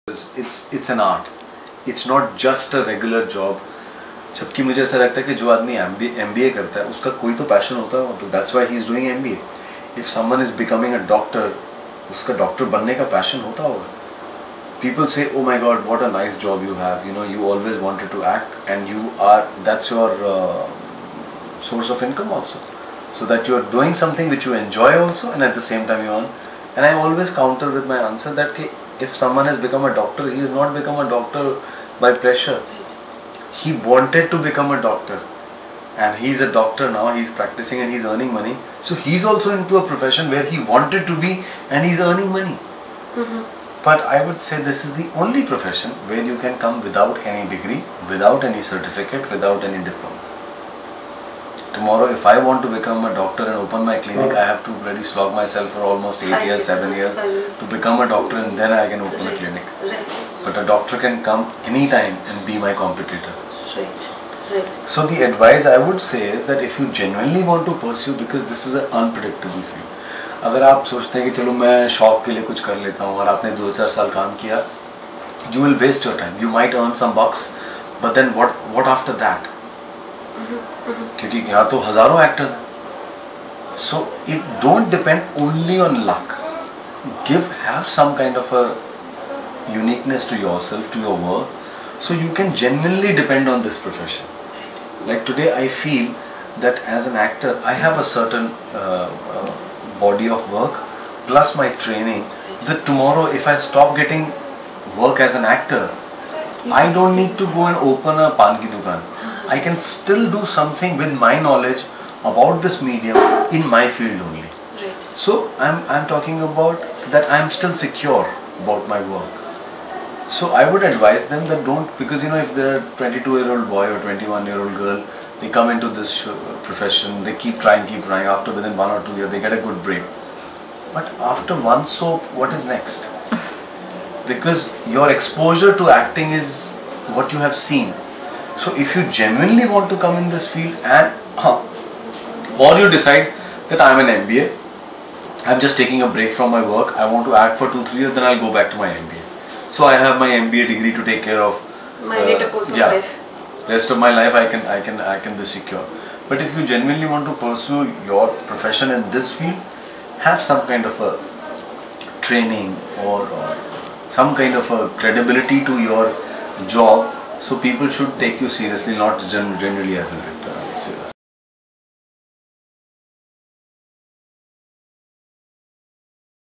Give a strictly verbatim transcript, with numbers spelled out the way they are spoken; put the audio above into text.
It's it's an art. It's not just a regular job. जबकि मुझे ऐसा लगता है कि जो आदमी M B A करता है उसका कोई तो पैशन होता है. That's why he is doing M B A. If someone is becoming a doctor, उसका डॉक्टर बनने का पैशन होता होगा. People say, oh my God, what a nice job you have. You know, you always wanted to act, and you are. That's your uh, source of income also. So that you are doing something which you enjoy also, and at the same time you earn. And I always counter with my answer that if someone has become a doctor, he has not become a doctor by pressure. He wanted to become a doctor, and he is a doctor now. He is practicing and he is earning money. So he is also into a profession where he wanted to be, and he is earning money. Mm-hmm. But I would say this is the only profession where you can come without any degree, without any certificate, without any diploma. Tomorrow, if I want to become a doctor and open my clinic, I have to really slog myself for almost eight years, seven years to become a doctor, and then I can open a clinic. But a doctor can come anytime and be my competitor. Right. Right. So the advice I would say is that if you genuinely want to pursue, because this is an unpredictable field. अगर आप सोचते हैं कि चलो मैं शौक के लिए कुछ कर लेता हूँ और आपने दो चार साल काम किया, you will waste your time. You might earn some bucks, but then what? What after that? क्योंकि यहाँ तो हजारों actors हैं. So it don't depend only on luck. Give have some kind of a uniqueness to yourself, to your work, so you can genuinely depend on this profession. Like today, I feel that as an actor, I have a certain uh, uh, body of work plus my training. That tomorrow, if I stop getting work as an actor, I don't need to go and open a pan ki dukaan. I can still do something with my knowledge about this medium in my field only. Right. So I'm I'm talking about that I'm still secure about my work. So I would advise them that don't, because you know, if they're a twenty-two year old boy or twenty-one year old girl, they come into this profession, they keep trying, keep trying. After within one or two years, they get a good break. But after one soap, what is next? Because your exposure to acting is what you have seen. So if you genuinely want to come in this field, and uh, or you decide that I'm an M B A, I'm just taking a break from my work, I want to act for two, three years, then I'll go back to my M B A. So I have my M B A degree to take care of. My uh, later course of yeah, life. Rest of my life I can I can I can be secure. But if you genuinely want to pursue your profession in this field, have some kind of a training or, or some kind of a credibility to your job. So people should take you seriously, not gen generally as an actor, I would say that.